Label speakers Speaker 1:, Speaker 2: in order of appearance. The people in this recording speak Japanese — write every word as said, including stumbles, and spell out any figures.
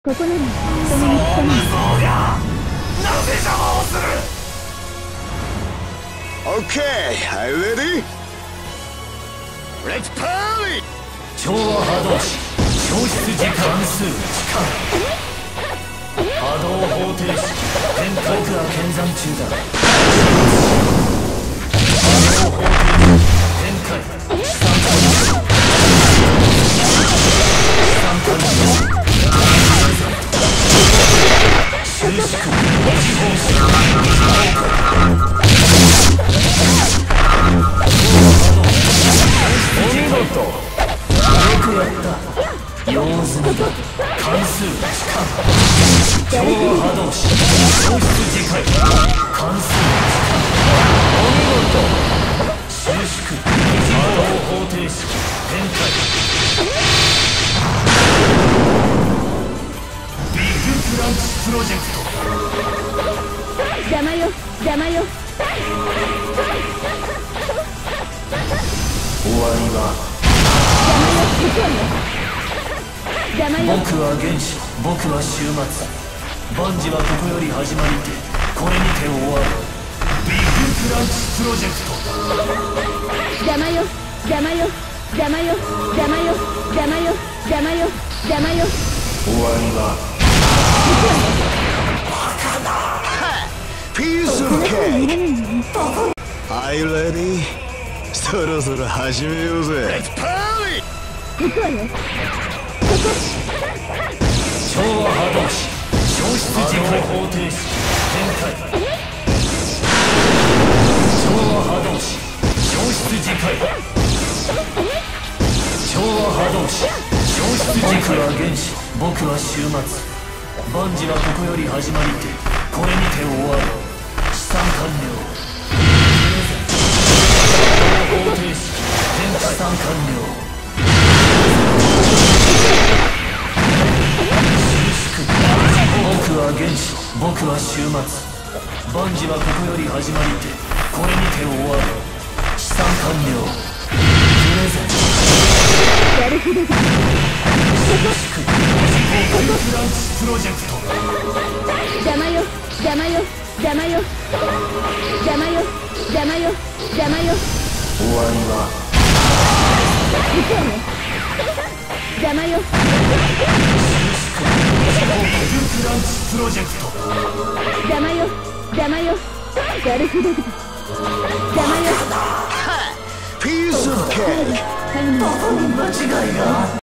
Speaker 1: ここなら人目につかない。
Speaker 2: そうがなぜ邪魔をする。
Speaker 3: Okay, are you ready? Let's party!
Speaker 2: 超波動詞消失時間数力波動方程式天海区は検算中だ。波動方程式天海資産管理資産管理収縮二次方式お見事。よくやった。用済みだ。関数力超波動詞消失次回関数お見事。収縮波動方程式展開ビッグクランチプロジェクト。
Speaker 1: 邪魔よ邪魔よ。
Speaker 2: 終わりは僕は原始、僕は終末。万事はここより始まりて、これにて終わる。ビッグクランチプロジェクト。
Speaker 1: 邪魔よ邪魔よ邪魔よ邪魔よ邪魔よ邪魔よ邪魔よ。
Speaker 2: 終わりは
Speaker 3: ピースオブケーキ Are you ready? そろそろ始めようぜ。 Let's party!
Speaker 1: 行くわよ。
Speaker 2: 超波動詞消失時間方程式展開超波動詞消失時間超波動詞消失時間僕は原始僕は終末。万事はここより始まりてこれにて終わる。資産完了。方程式天資産完了。僕は原始僕は終末。万事はここより始まりてこれにて終わる。資産完了。プレゼント
Speaker 1: やる気だ。
Speaker 2: フランスプロジェクト。
Speaker 1: 邪魔よ邪魔よ邪魔よ邪魔よ邪魔よ邪魔よ。
Speaker 2: 終わりは
Speaker 1: 行くわよ。邪魔よ。
Speaker 2: ビッグクランチプロジェクト。
Speaker 1: 邪魔よ邪魔よ。やる気だ。邪魔よ。
Speaker 3: ピースオブケーキ
Speaker 1: どこに間違いがあった。